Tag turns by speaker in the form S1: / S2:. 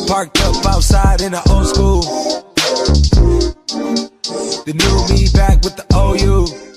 S1: Parked up outside in the old school. The new me back with the OU.